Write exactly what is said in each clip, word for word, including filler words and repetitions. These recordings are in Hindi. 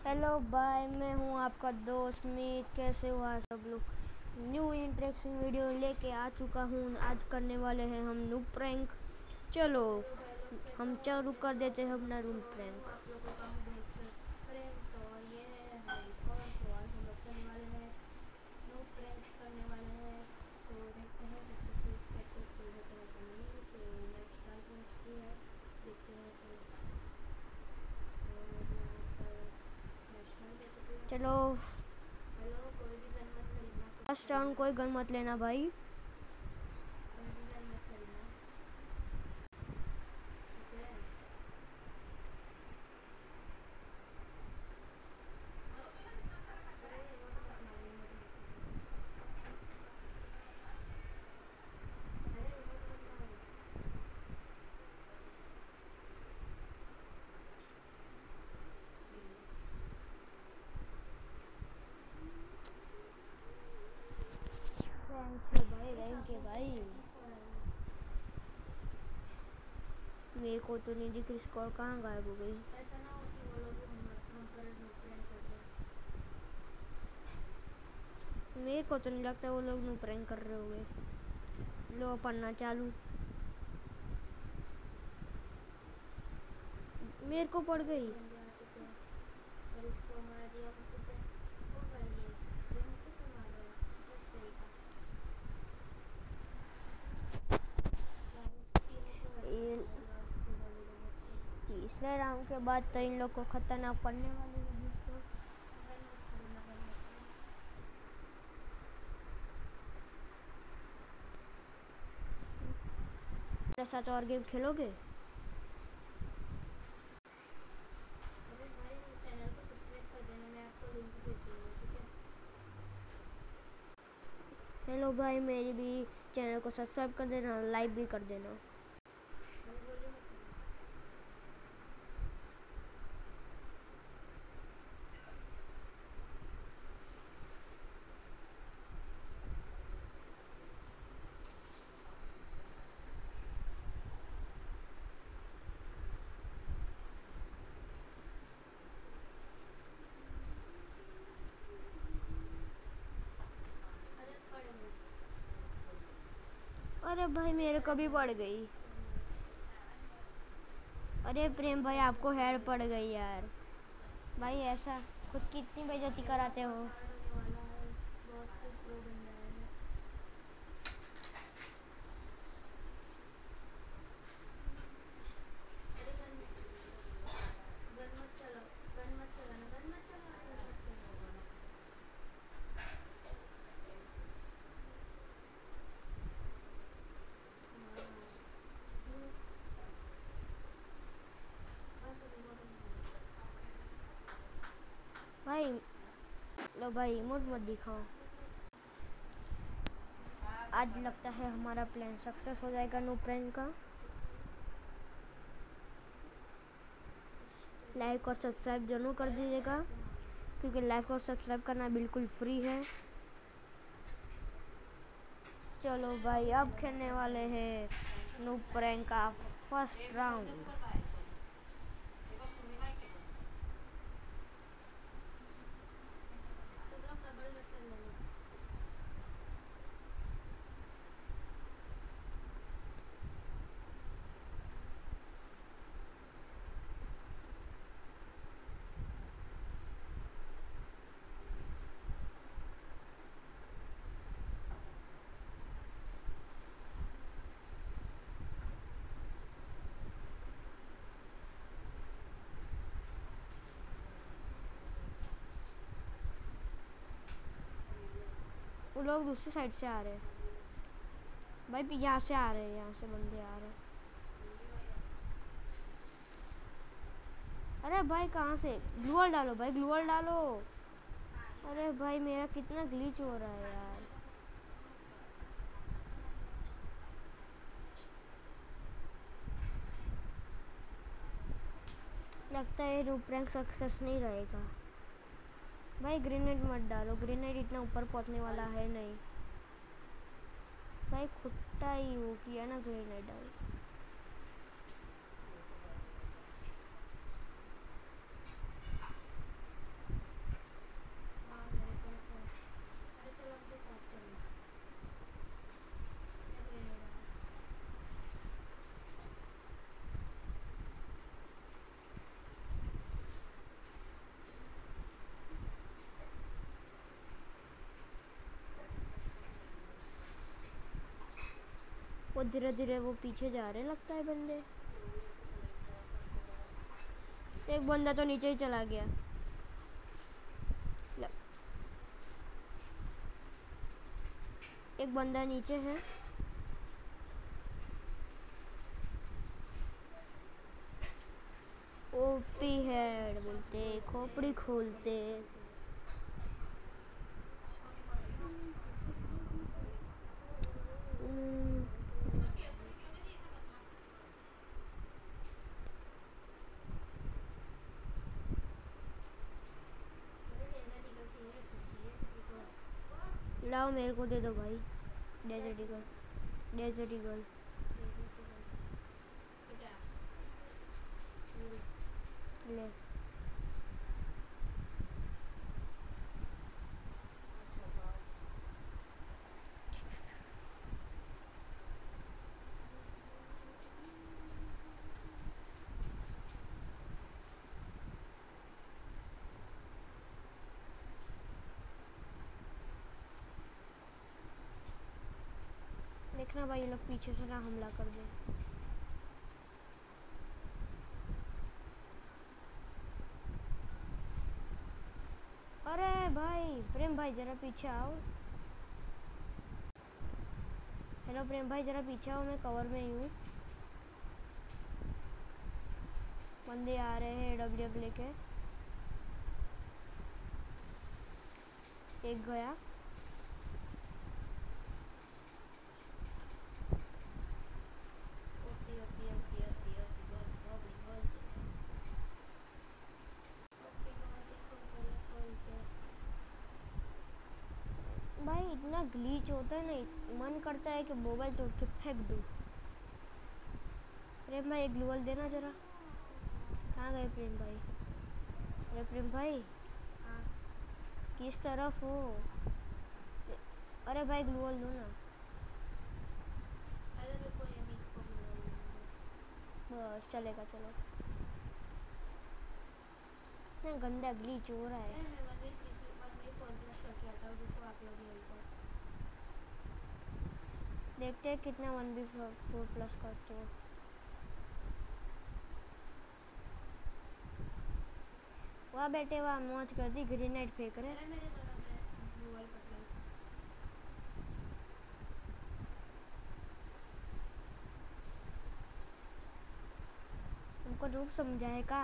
हेलो भाई, मैं हूँ आपका दोस्त मीत। कैसे हो आप सब लोग? न्यू इंटरेक्शन वीडियो लेके आ चुका हूँ। आज करने वाले हैं हम नूब प्रैंक। चलो हम चालू कर देते हैं अपना रूम प्रैंक। आप लोगों का हूँ फ्रेंड्स और ये है हमारी और तो आज हम लोग करने वाले हैं नूब प्रैंक करने वाले हैं। तो देखते हैं सक्सेसफुल सक्सेसफुल होता है कि नहीं। सो मैच स्टार्ट हो चुकी है, देखते हैं। तो चलो हेलो, कोई भी गन मत खरीदना। फर्स्ट राउंड कोई गन मत लेना भाई, कोई भी गन मत खरीदना, ठीक है? अरे रिमोट मत मारो, रिमोट मत मारो, अरे रिमोट मत मारो। रैंक है भाई, रैंक है भाई। मेरे को तो नहीं दिख रही स्कोर, कहाँ गायब हो गई? ऐसा ना हो कि वो लोग भी हम हम पर प्रैंक कर रहे हैं। मेरे को तो नहीं लगता वो लोग नो प्रैंक कर रहे होंगे। लो पढ़ना चालू। मेरे को पड़ गई और इसको मार दिया मुझसे से। ओ भाई ये ये मुझसे से मार रहा है, बस सही था। तीसरे राउंड के बाद तो इन लोग को खतरनाक पड़ने वाली है दोस्तों। गन मत खरीदना, गन मत खरीदना। मेरे साथ और गेम खेलोगे? अरे भाई चैनल को सब्सक्राइब कर देना, मैं आपको लिंक भेज दूंगा, ठीक है? हेलो भाई, मेरी भी चैनल को सब्सक्राइब कर देना, लाइक भी कर देना। अरे बोलिए मत। अरे भाई मेरे कभी पड़ गई। अरे प्रेम भाई आपको हेड पड़ गई यार। भाई ऐसा खुद की इतनी बेइज्जती कराते हो। अरे गन गन मत चलाओ, गन मत चलाना, गन मत चलाना, गन मत चलाना। भाई लो भाई, इमोट मत दिखाओ। आज लगता है हमारा प्लान सक्सेस हो जाएगा नो प्रैंक का। लाइक और सब्सक्राइब जरूर कर दीजिएगा, क्योंकि लाइक और सब्सक्राइब करना बिल्कुल फ्री है। चलो भाई अब खेलने वाले हैं नो प्रैंक का फर्स्ट राउंड। सब लोग डबल वेपन ले लो। वो लोग दूसरी साइड से आ रहे हैं भाई, यहाँ से आ रहे हैं, यहाँ से बंदे आ रहे हैं। अरे भाई कहाँ से? ग्लूअल डालो भाई, ग्लूअल डालो। अरे भाई मेरा कितना ग्लिच हो रहा है यार। लगता है रूप प्रैंक सक्सेस नहीं रहेगा। भाई ग्रेनेड मत डालो, ग्रेनेड इतना ऊपर पहुंचने वाला है नहीं। भाई खुट्टा ही हो किया ना ग्रेनेड डाल। बहुत धीरे धीरे वो पीछे जा रहे लगता है बंदे। एक बंदा तो नीचे ही चला गया। एक बंदा नीचे है। ओपी हेड बोलते खोपड़ी खोलते। लाओ मेरे को दे दो भाई। डेजर्ट ईगल, डेजर्ट ईगल ले। देखना भाई ये लोग पीछे से ना हमला कर दे। अरे भाई प्रेम भाई जरा पीछे आओ। हेलो प्रेम भाई जरा पीछे आओ, मैं कवर में ही हूँ। बंदे आ रहे हैं डब्ल्यू एफ लेके। एक गया। भाई इतना ग्लीच होता है ना, मन करता है कि मोबाइल तोड़ के फेंक दूँ। प्रेम भाई एक ग्लूवल देना जरा। कहाँ गए प्रेम भाई? अरे प्रेम भाई हाँ किस तरफ हो? अरे भाई ग्लूवल दो ना। बस चलेगा चलो। इतना गंदा ग्लीच हो रहा है। देखते हैं कितना वन बी फोर प्लस करते हो। वाह बेटे वाह, मौज कर दी, ग्रेनेड फेंक रहे। तुमको रूप समझाए का?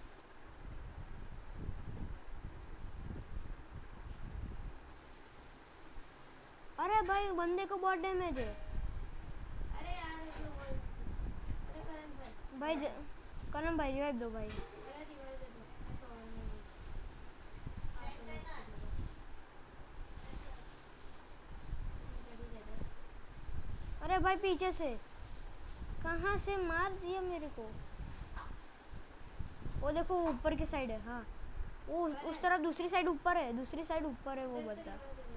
अरे भाई बंदे को बहुत डैमेज है। अरे यार अरे करण भाई भाई ज... करण भाई रिवाइव दो भाई। अरे रिवाइव दे दो। अरे भाई पीछे से कहाँ से मार दिया मेरे को? वो देखो ऊपर की साइड है। हाँ वो उस तरफ दूसरी साइड ऊपर है, दूसरी साइड ऊपर है वो बंदा।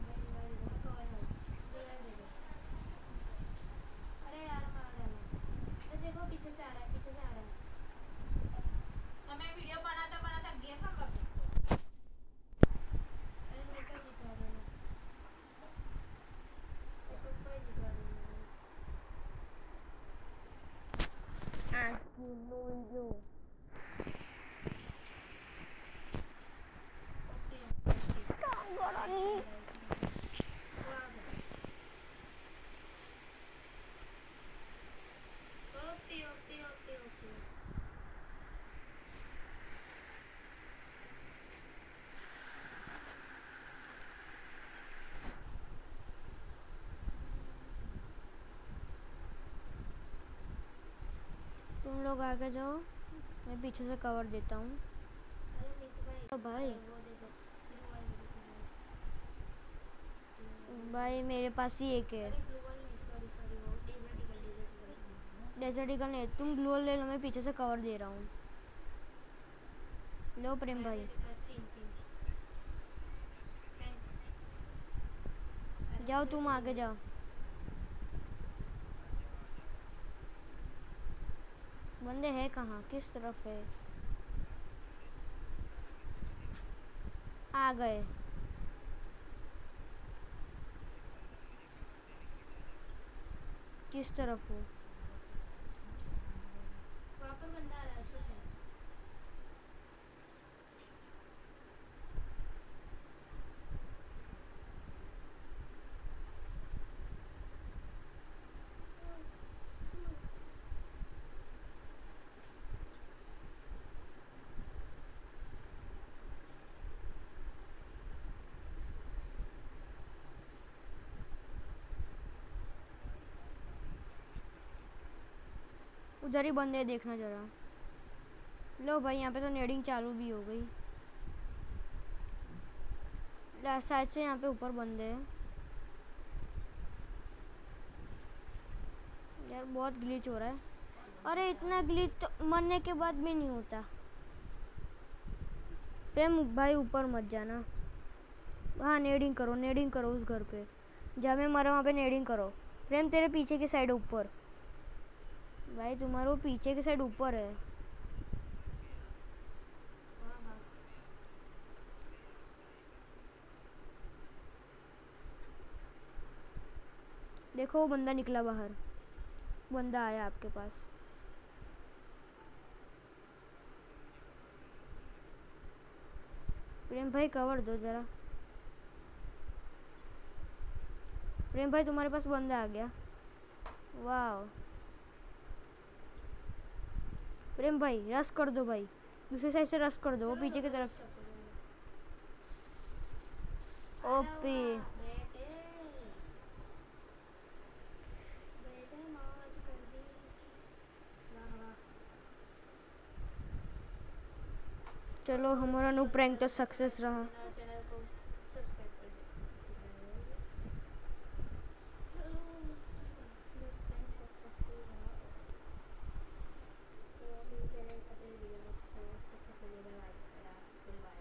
अरे यार मार डाला। तो देखो पीछे से आ रहा है, पीछे से आ रहा है। तो मैं वीडियो बनाता बनाता गेम हम बाबू। अरे मैं क्या जिता रहा हूँ? इसको कोई जिता रहा हूँ। As you know you. Okay okay okay okay. तुम लोग आगे जाओ, मैं पीछे से कवर देता हूँ। तो भाई भाई मेरे पास ही एक है। डेजर्ट ईगल नहीं, तुम ग्लूअल ले लो, मैं पीछे से कवर दे रहा हूँ। लो प्रेम भाई जाओ, तुम आगे जाओ। बंदे हैं कहाँ, किस तरफ है? आ गए। किस तरफ हो? वहाँ पर बंदा आ रहा है अशोक है। उधर ही बंदे हैं, देखना जरा। लो भाई, यहाँ पे तो नेडिंग चालू भी हो गई। लेफ्ट साइड से यहाँ पे ऊपर बंदे हैं। यार बहुत ग्लिच हो रहा है। अरे इतना ग्लिच तो मरने के बाद भी नहीं होता। प्रेम भाई ऊपर मत जाना। हाँ, नेडिंग करो, नेडिंग करो उस घर पे जहाँ मैं मरा, वहाँ पे नेडिंग करो। प्रेम तेरे पीछे की साइड ऊपर। भाई तुम्हारा वो पीछे की साइड ऊपर है। हाँ हाँ। देखो वो बंदा निकला बाहर। बंदा आया आपके पास। प्रेम भाई कवर दो जरा। प्रेम भाई तुम्हारे पास बंदा आ गया। वाह। प्रेम भाई रश कर दो भाई। दूसरी साइड से रश कर दो, वो चलो पीछे की दोनों तरफ। रश करते हैं। ओपी। बेटे बेटे मौज कर दी। वाह वाह। चलो और हमारा न्यू चैनल प्रैंक तो को सक्सेस सब्सक्राइब कर रहा। देना और चैनल को सब्सक्राइब कर देना। चलो फ्रेंड सक्सेसफुल रहा। तो मिलते हैं अगले वीडियो में। तो तब तक के लिए बाय बाय। Good bye.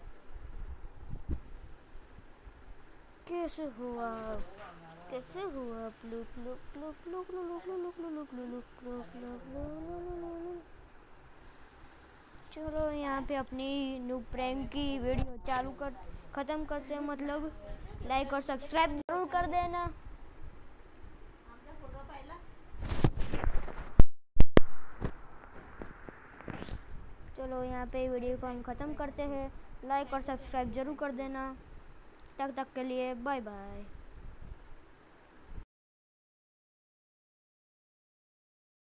कैसे हुआ? कैसे हुआ? Look look look look look look look look look look look. चलो यहाँ पे अपनी न्यू प्रैंक की वीडियो चालू कर ख़त्म करते हैं। मतलब लाइक और सब्सक्राइब जरूर कर देना। फोटो पाहिला। चलो यहाँ पे वीडियो को हम ख़त्म करते हैं। लाइक और सब्सक्राइब जरूर कर देना। तब तक के लिए बाय बाय।